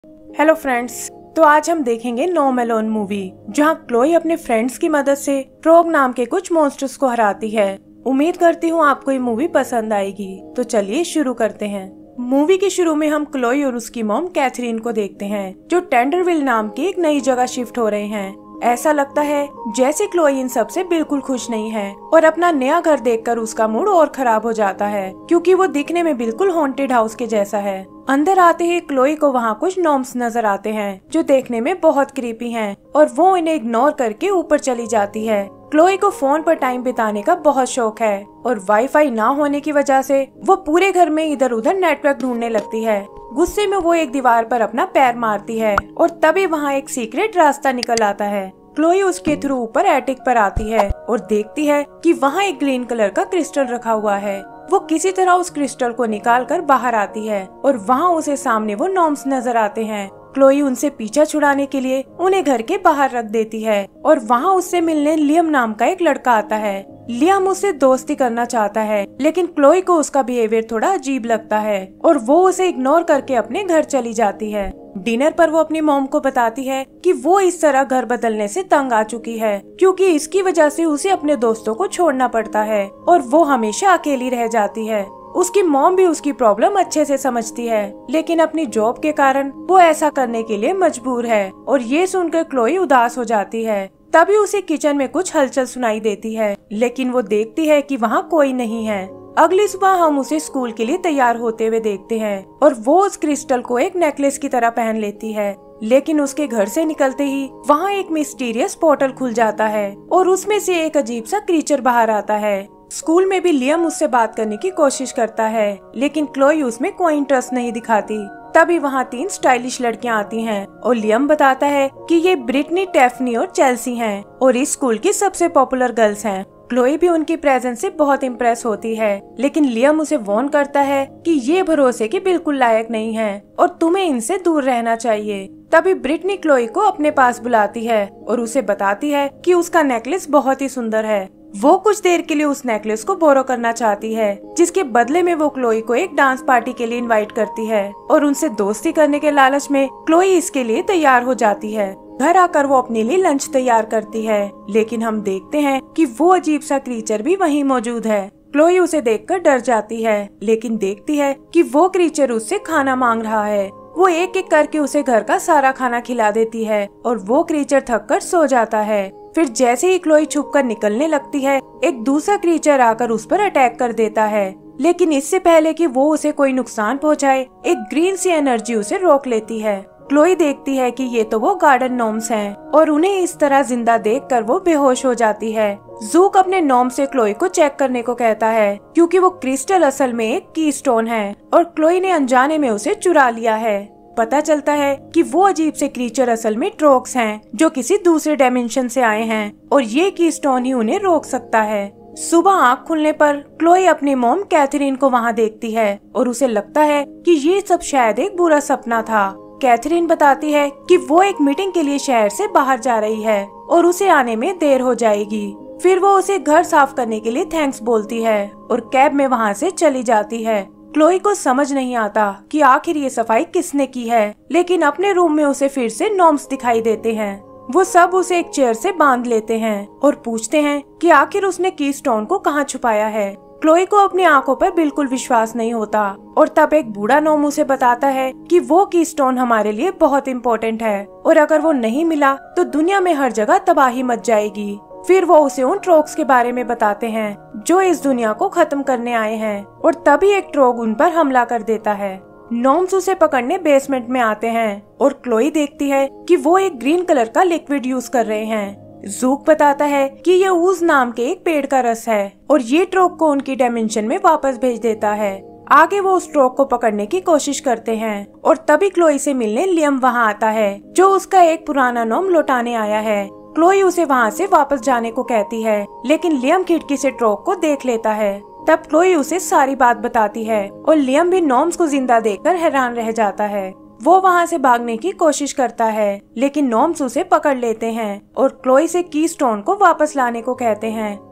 Hello friends, तो आज हम देखेंगे होम अलोन मूवी, जहां क्लोई अपने फ्रेंड्स की मदद से फ्रॉग नाम के कुछ मॉन्स्टर्स को हराती है। उम्मीद करती हूँ आपको ये मूवी पसंद आएगी। तो चलिए शुरू करते हैं। मूवी के शुरू में हम क्लोई और उसकी मॉम कैथरीन को देखते हैं, जो टेंडरविल नाम की एक नई जगह शिफ्ट हो रहे हैं। ऐसा लगता है जैसे क्लोई इन सब से बिल्कुल खुश नहीं है और अपना नया घर देखकर उसका मूड और खराब हो जाता है, क्योंकि वो दिखने में बिल्कुल हॉन्टेड हाउस के जैसा है। अंदर आते ही क्लोई को वहाँ कुछ नॉर्म्स नजर आते हैं, जो देखने में बहुत क्रीपी हैं, और वो इन्हें इग्नोर करके ऊपर चली जाती है। क्लोई को फोन पर टाइम बिताने का बहुत शौक है और वाईफाई ना होने की वजह से वो पूरे घर में इधर उधर नेटवर्क ढूंढने लगती है। गुस्से में वो एक दीवार पर अपना पैर मारती है और तभी वहाँ एक सीक्रेट रास्ता निकल आता है। क्लोई उसके थ्रू ऊपर एटिक पर आती है और देखती है कि वहाँ एक ग्रीन कलर का क्रिस्टल रखा हुआ है। वो किसी तरह उस क्रिस्टल को निकाल कर बाहर आती है और वहाँ उसे सामने वो नॉर्म्स नजर आते हैं। क्लोई उनसे पीछा छुड़ाने के लिए उन्हें घर के बाहर रख देती है और वहाँ उससे मिलने लियम नाम का एक लड़का आता है। लियम उससे दोस्ती करना चाहता है, लेकिन क्लोई को उसका बिहेवियर थोड़ा अजीब लगता है और वो उसे इग्नोर करके अपने घर चली जाती है। डिनर पर वो अपनी मॉम को बताती है कि वो इस तरह घर बदलने से तंग आ चुकी है, क्योंकि इसकी वजह से उसे अपने दोस्तों को छोड़ना पड़ता है और वो हमेशा अकेली रह जाती है। उसकी मॉम भी उसकी प्रॉब्लम अच्छे से समझती है, लेकिन अपनी जॉब के कारण वो ऐसा करने के लिए मजबूर है और ये सुनकर क्लोई उदास हो जाती है। तभी उसे किचन में कुछ हलचल सुनाई देती है, लेकिन वो देखती है कि वहाँ कोई नहीं है। अगली सुबह हम उसे स्कूल के लिए तैयार होते हुए देखते हैं और वो उस क्रिस्टल को एक नेकलेस की तरह पहन लेती है। लेकिन उसके घर से निकलते ही वहाँ एक मिस्टीरियस पोर्टल खुल जाता है और उसमें से एक अजीब सा क्रीचर बाहर आता है। स्कूल में भी लियम उससे बात करने की कोशिश करता है, लेकिन क्लोई उसमें कोई इंटरेस्ट नहीं दिखाती। तभी वहाँ 3 स्टाइलिश लड़कियाँ आती हैं और लियम बताता है कि ये ब्रिटनी, टेफनी और चेल्सी हैं और इस स्कूल की सबसे पॉपुलर गर्ल्स हैं। क्लोई भी उनकी प्रेजेंस से बहुत इम्प्रेस होती है, लेकिन लियम उसे वार्न करता है कि ये भरोसे के बिल्कुल लायक नहीं है और तुम्हें इनसे दूर रहना चाहिए। तभी ब्रिटनी क्लोई को अपने पास बुलाती है और उसे बताती है कि उसका नेकलेस बहुत ही सुंदर है। वो कुछ देर के लिए उस नेकलेस को बोरो करना चाहती है, जिसके बदले में वो क्लोई को एक डांस पार्टी के लिए इनवाइट करती है और उनसे दोस्ती करने के लालच में क्लोई इसके लिए तैयार हो जाती है। घर आकर वो अपने लिए लंच तैयार करती है, लेकिन हम देखते हैं कि वो अजीब सा क्रीचर भी वहीं मौजूद है। क्लोई उसे देखकर डर जाती है, लेकिन देखती है कि वो क्रीचर उससे खाना मांग रहा है। वो एक एक करके उसे घर का सारा खाना खिला देती है और वो क्रीचर थक कर सो जाता है। फिर जैसे ही क्लोई छुपकर निकलने लगती है, एक दूसरा क्रीचर आकर उस पर अटैक कर देता है, लेकिन इससे पहले कि वो उसे कोई नुकसान पहुंचाए, एक ग्रीन सी एनर्जी उसे रोक लेती है। क्लोई देखती है कि ये तो वो गार्डन नॉर्म्स हैं और उन्हें इस तरह जिंदा देखकर वो बेहोश हो जाती है। जूक अपने नॉर्म से क्लोई को चेक करने को कहता है, क्योंकि वो क्रिस्टल असल में एक की स्टोन है और क्लोई ने अनजाने में उसे चुरा लिया है। पता चलता है कि वो अजीब से क्रीचर असल में ट्रोक्स हैं, जो किसी दूसरे डायमेंशन से आए हैं और ये की स्टोन ही उन्हें रोक सकता है। सुबह आँख खुलने पर क्लोई अपनी मॉम कैथरीन को वहाँ देखती है और उसे लगता है कि ये सब शायद एक बुरा सपना था। कैथरीन बताती है कि वो एक मीटिंग के लिए शहर से बाहर जा रही है और उसे आने में देर हो जाएगी। फिर वो उसे घर साफ करने के लिए थैंक्स बोलती है और कैब में वहाँ से चली जाती है। क्लोई को समझ नहीं आता कि आखिर ये सफाई किसने की है, लेकिन अपने रूम में उसे फिर से नॉर्म्स दिखाई देते हैं। वो सब उसे एक चेयर से बांध लेते हैं और पूछते हैं कि आखिर उसने की स्टोन को कहाँ छुपाया है। क्लोई को अपनी आंखों पर बिल्कुल विश्वास नहीं होता और तब एक बूढ़ा नॉर्म उसे बताता है कि वो की स्टोन हमारे लिए बहुत इम्पोर्टेंट है और अगर वो नहीं मिला तो दुनिया में हर जगह तबाही मच जाएगी। फिर वो उसे उन ट्रोग्स के बारे में बताते हैं जो इस दुनिया को खत्म करने आए हैं और तभी एक ट्रोग उन पर हमला कर देता है। नॉर्म्स उसे पकड़ने बेसमेंट में आते हैं और क्लोई देखती है कि वो एक ग्रीन कलर का लिक्विड यूज कर रहे हैं। जूक बताता है कि ये ऊज नाम के एक पेड़ का रस है और ये ट्रोग को उनकी डायमेंशन में वापस भेज देता है। आगे वो उस ट्रोग को पकड़ने की कोशिश करते हैं और तभी क्लोई से मिलने लियम वहाँ आता है, जो उसका एक पुराना नॉर्म लौटाने आया है। क्लोई उसे वहाँ से वापस जाने को कहती है, लेकिन लियम खिड़की से ट्रोग को देख लेता है। तब क्लोई उसे सारी बात बताती है और लियम भी नॉर्म्स को जिंदा देखकर हैरान रह जाता है। वो वहाँ से भागने की कोशिश करता है, लेकिन नॉर्म्स उसे पकड़ लेते हैं और क्लोई से की स्टोन को वापस लाने को कहते हैं।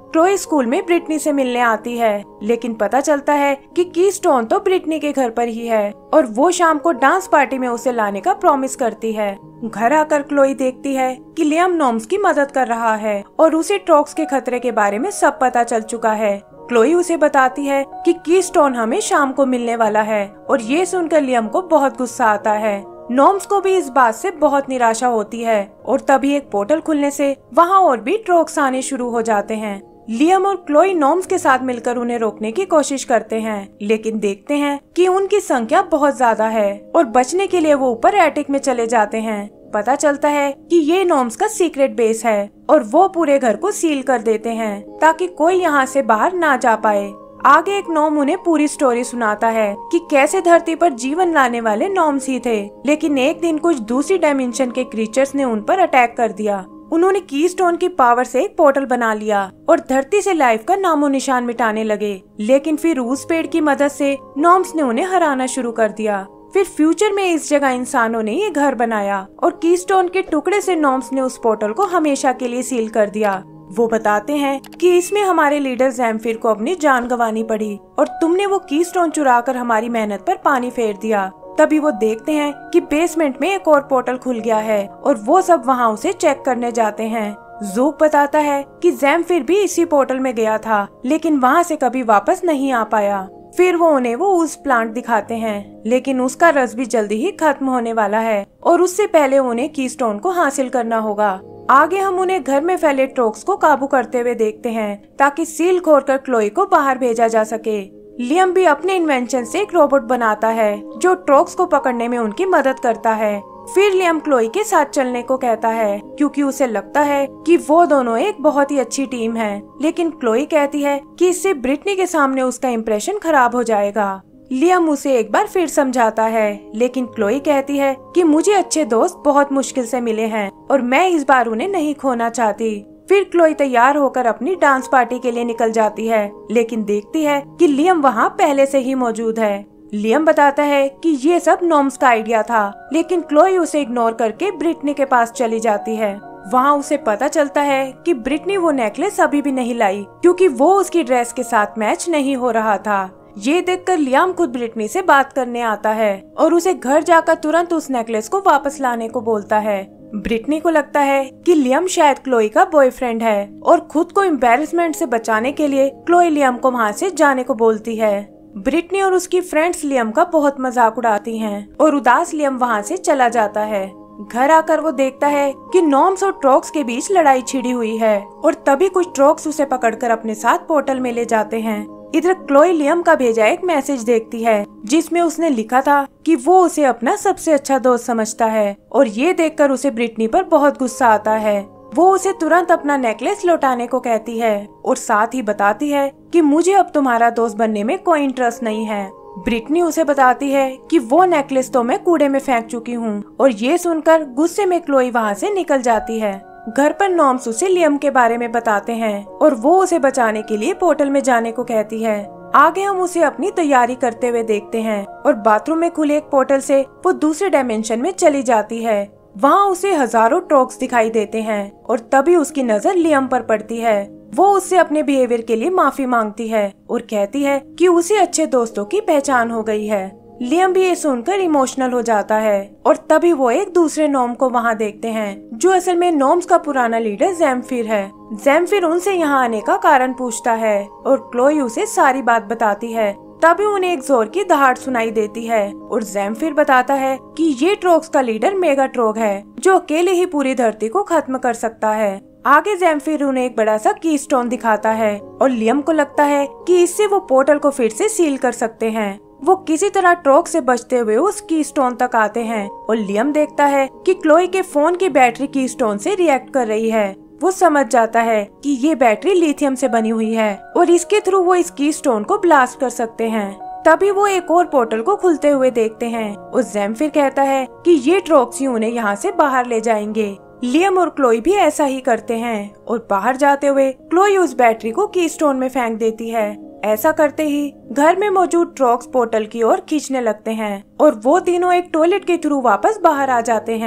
क्लोई स्कूल में ब्रिटनी से मिलने आती है, लेकिन पता चलता है कि कीस्टोन तो ब्रिटनी के घर पर ही है और वो शाम को डांस पार्टी में उसे लाने का प्रॉमिस करती है। घर आकर क्लोई देखती है कि लियम नॉर्म्स की मदद कर रहा है और उसे ट्रोक्स के खतरे के बारे में सब पता चल चुका है। क्लोई उसे बताती है कि कीस्टोन हमें शाम को मिलने वाला है और ये सुनकर लियम को बहुत गुस्सा आता है। नॉर्म्स को भी इस बात से बहुत निराशा होती है और तभी एक पोर्टल खुलने से वहाँ और भी ट्रोक्स आने शुरू हो जाते हैं। लियम और क्लोई नॉर्म्स के साथ मिलकर उन्हें रोकने की कोशिश करते हैं, लेकिन देखते हैं कि उनकी संख्या बहुत ज्यादा है और बचने के लिए वो ऊपर एटिक में चले जाते हैं। पता चलता है कि ये नॉर्म्स का सीक्रेट बेस है और वो पूरे घर को सील कर देते हैं ताकि कोई यहाँ से बाहर ना जा पाए। आगे एक नॉर्म उन्हें पूरी स्टोरी सुनाता है कि कैसे धरती पर जीवन लाने वाले नॉर्म्स ही थे, लेकिन एक दिन कुछ दूसरी डायमेंशन के क्रीचर्स ने उन पर अटैक कर दिया। उन्होंने कीस्टोन की पावर से एक पोर्टल बना लिया और धरती से लाइफ का नामो निशान मिटाने लगे, लेकिन फिर उस पेड़ की मदद से नॉर्म्स ने उन्हें हराना शुरू कर दिया। फिर फ्यूचर में इस जगह इंसानों ने ये घर बनाया और कीस्टोन के टुकड़े से नॉर्म्स ने उस पोर्टल को हमेशा के लिए सील कर दिया। वो बताते हैं कि इसमें हमारे लीडर ज़ैम्फिर को अपनी जान गंवानी पड़ी और तुमने वो कीस्टोन चुराकर हमारी मेहनत पर पानी फेर दिया। तभी वो देखते हैं कि बेसमेंट में एक और पोर्टल खुल गया है और वो सब वहाँ उसे चेक करने जाते हैं। ज़ूक बताता है कि ज़ैम्फिर भी इसी पोर्टल में गया था, लेकिन वहाँ से कभी वापस नहीं आ पाया। फिर वो उन्हें वो उस प्लांट दिखाते हैं, लेकिन उसका रस भी जल्दी ही खत्म होने वाला है और उससे पहले उन्हें कीस्टोन को हासिल करना होगा। आगे हम उन्हें घर में फैले ट्रोक्स को काबू करते हुए देखते हैं ताकि सील खोलकर क्लोई को बाहर भेजा जा सके। लियम भी अपने इन्वेंशन से एक रोबोट बनाता है जो ट्रोक्स को पकड़ने में उनकी मदद करता है। फिर लियम क्लोई के साथ चलने को कहता है क्योंकि उसे लगता है कि वो दोनों एक बहुत ही अच्छी टीम है, लेकिन क्लोई कहती है कि इससे ब्रिटनी के सामने उसका इम्प्रेशन खराब हो जाएगा। लियम उसे एक बार फिर समझाता है, लेकिन क्लोई कहती है कि मुझे अच्छे दोस्त बहुत मुश्किल से मिले हैं और मैं इस बार उन्हें नहीं खोना चाहती। फिर क्लोई तैयार होकर अपनी डांस पार्टी के लिए निकल जाती है, लेकिन देखती है कि लियम वहाँ पहले से ही मौजूद है। लियम बताता है कि ये सब नॉर्म्स का आइडिया था, लेकिन क्लोई उसे इग्नोर करके ब्रिटनी के पास चली जाती है। वहाँ उसे पता चलता है कि ब्रिटनी वो नेकलेस अभी भी नहीं लाई क्योंकि वो उसकी ड्रेस के साथ मैच नहीं हो रहा था। ये देखकर लियम खुद ब्रिटनी से बात करने आता है और उसे घर जाकर तुरंत उस नेकलेस को वापस लाने को बोलता है। ब्रिटनी को लगता है कि लियम शायद क्लोई का बॉयफ्रेंड है और खुद को एम्बैरेसमेंट से बचाने के लिए क्लोई लियम को वहाँ से जाने को बोलती है। ब्रिटनी और उसकी फ्रेंड्स लियम का बहुत मजाक उड़ाती हैं और उदास लियम वहाँ से चला जाता है। घर आकर वो देखता है कि नॉर्म्स और ट्रोक्स के बीच लड़ाई छिड़ी हुई है और तभी कुछ ट्रोक्स उसे पकड़कर अपने साथ पोर्टल में ले जाते हैं। इधर क्लोई लियम का भेजा एक मैसेज देखती है जिसमें उसने लिखा था कि वो उसे अपना सबसे अच्छा दोस्त समझता है और ये देखकर उसे ब्रिटनी पर बहुत गुस्सा आता है। वो उसे तुरंत अपना नेकलेस लौटाने को कहती है और साथ ही बताती है कि मुझे अब तुम्हारा दोस्त बनने में कोई इंटरेस्ट नहीं है। ब्रिटनी उसे बताती है कि वो नेकलेस तो मैं कूड़े में फेंक चुकी हूँ और ये सुनकर गुस्से में क्लोई वहाँ से निकल जाती है। घर पर नॉर्म्स उसे लियम के बारे में बताते हैं और वो उसे बचाने के लिए पोर्टल में जाने को कहती है। आगे हम उसे अपनी तैयारी करते हुए देखते हैं और बाथरूम में खुले एक पोर्टल से वो दूसरे डायमेंशन में चली जाती है। वहाँ उसे हजारों ट्रोक्स दिखाई देते हैं और तभी उसकी नजर लियम पर पड़ती है। वो उससे अपने बिहेवियर के लिए माफी मांगती है और कहती है कि उसे अच्छे दोस्तों की पहचान हो गई है। लियम भी ये सुनकर इमोशनल हो जाता है और तभी वो एक दूसरे नॉर्म को वहाँ देखते हैं जो असल में नॉर्म्स का पुराना लीडर ज़ैम्फिर है। ज़ैम्फिर उनसे यहाँ आने का कारण पूछता है और क्लोई उसे सारी बात बताती है। तभी उन्हें एक जोर की दहाड़ सुनाई देती है और ज़ैम्फिर बताता है कि ये ट्रोक्स का लीडर मेगाट्रोग है जो अकेले ही पूरी धरती को खत्म कर सकता है। आगे ज़ैम्फिर उन्हें एक बड़ा सा कीस्टोन दिखाता है और लियम को लगता है कि इससे वो पोर्टल को फिर से सील कर सकते हैं। वो किसी तरह ट्रोक से बचते हुए उस कीस्टोन तक आते हैं और लियम देखता है कि क्लोई के फोन की बैटरी कीस्टोन से रिएक्ट कर रही है। वो समझ जाता है कि ये बैटरी लिथियम से बनी हुई है और इसके थ्रू वो इस कीस्टोन को ब्लास्ट कर सकते हैं। तभी वो एक और पोर्टल को खुलते हुए देखते हैं और ज़ैम्फिर कहता है कि ये ट्रोक्स ही उन्हें यहाँ से बाहर ले जाएंगे। लियम और क्लोई भी ऐसा ही करते हैं और बाहर जाते हुए क्लोई उस बैटरी को कीस्टोन में फेंक देती है। ऐसा करते ही घर में मौजूद ट्रोक्स पोर्टल की ओर खींचने लगते हैं और वो तीनों एक टॉयलेट के थ्रू वापस बाहर आ जाते हैं।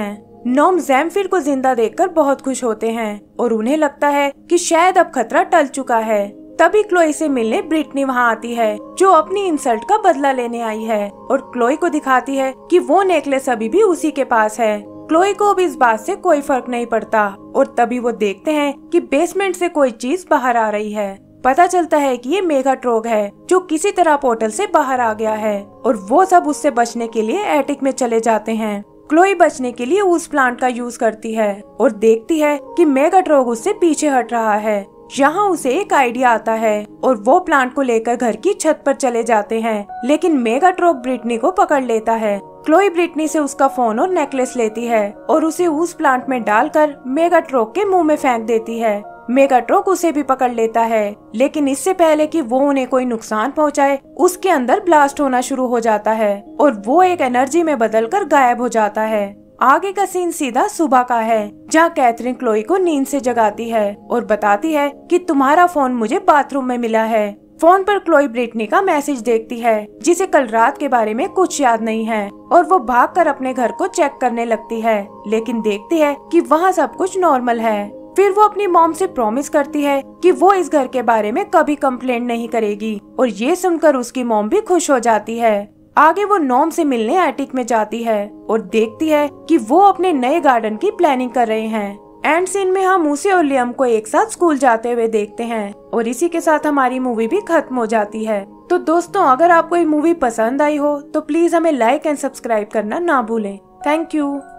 नॉम ज़ैम्फिर को जिंदा देखकर बहुत खुश होते हैं और उन्हें लगता है कि शायद अब खतरा टल चुका है। तभी क्लोई से मिलने ब्रिटनी वहाँ आती है, जो अपनी इंसल्ट का बदला लेने आई है और क्लोई को दिखाती है कि वो नेकलेस अभी भी उसी के पास है। क्लोई को अब इस बात से कोई फर्क नहीं पड़ता और तभी वो देखते हैं कि बेसमेंट से कोई चीज बाहर आ रही है। पता चलता है कि ये मेगाट्रोग है, जो किसी तरह पोर्टल से बाहर आ गया है और वो सब उससे बचने के लिए एटिक में चले जाते हैं। क्लोई बचने के लिए उस प्लांट का यूज करती है और देखती है कि मेगाट्रोग उससे पीछे हट रहा है। यहाँ उसे एक आइडिया आता है और वो प्लांट को लेकर घर की छत पर चले जाते हैं, लेकिन मेगाट्रोग ब्रिटनी को पकड़ लेता है। क्लोई ब्रिटनी से उसका फोन और नेकलेस लेती है और उसे उस प्लांट में डालकर मेगाट्रोग के मुंह में फेंक देती है। मेगाट्रोग उसे भी पकड़ लेता है, लेकिन इससे पहले कि वो उन्हें कोई नुकसान पहुंचाए, उसके अंदर ब्लास्ट होना शुरू हो जाता है और वो एक एनर्जी में बदलकर गायब हो जाता है। आगे का सीन सीधा सुबह का है, जहाँ कैथरीन क्लोई को नींद से जगाती है और बताती है कि तुम्हारा फोन मुझे बाथरूम में मिला है। फोन पर क्लोई ब्रिटनी का मैसेज देखती है, जिसे कल रात के बारे में कुछ याद नहीं है और वो भागकर अपने घर को चेक करने लगती है, लेकिन देखती है कि वहाँ सब कुछ नॉर्मल है। फिर वो अपनी मॉम से प्रॉमिस करती है कि वो इस घर के बारे में कभी कंप्लेंट नहीं करेगी और ये सुनकर उसकी मॉम भी खुश हो जाती है। आगे वो नॉम से मिलने एटिक में जाती है और देखती है कि वो अपने नए गार्डन की प्लानिंग कर रहे हैं। एंड सीन में हम उसे और लियम को एक साथ स्कूल जाते हुए देखते हैं और इसी के साथ हमारी मूवी भी खत्म हो जाती है। तो दोस्तों, अगर आपको ये मूवी पसंद आई हो तो प्लीज हमें लाइक एंड सब्सक्राइब करना ना भूलें। Thank you.